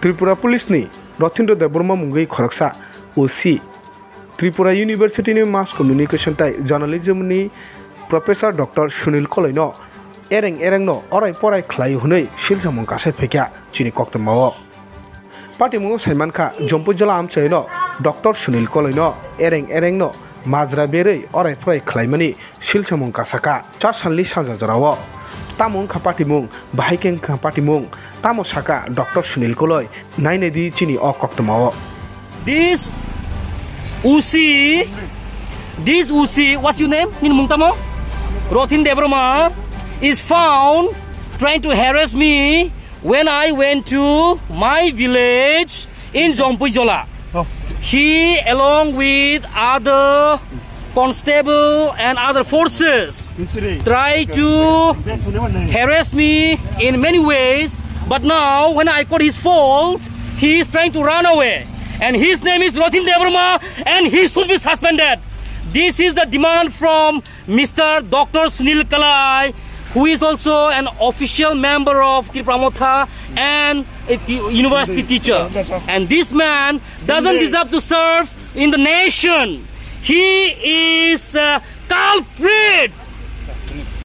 Tripura Police ni Rathindra Debbarma mungai khoroksa OC Tripura University ni Mass Communication tai Journalism ni Professor Dr. Sunil Kalai no ereng no orai porai khlai hunai silsamung kasai phekya chini koktamo Party mungo Saiman kha Jampuijala amchai no Dr. Sunil Kalai no ereng no Mazra berei orai porai khlai mani silsamung kasaka cha sanli sanja jarawo Tamung kha party mung bahikeng kha party mung tamo saka Dr. Sunil Kalai naine di chini o koktamo This UC, what's your name? Mungtamo? Rathindra is found trying to harass me when I went to my village in Jampuijala. Oh. He, along with other constable and other forces, try to harass me in many ways. But now, when I caught his fault, he is trying to run away. And his name is Debbarma, and he should be suspended. This is the demand from Mr. Dr. Sunil Kalai, who is also an official member of Tripura and a university teacher. And this man doesn't deserve to serve in the nation. He is a culprit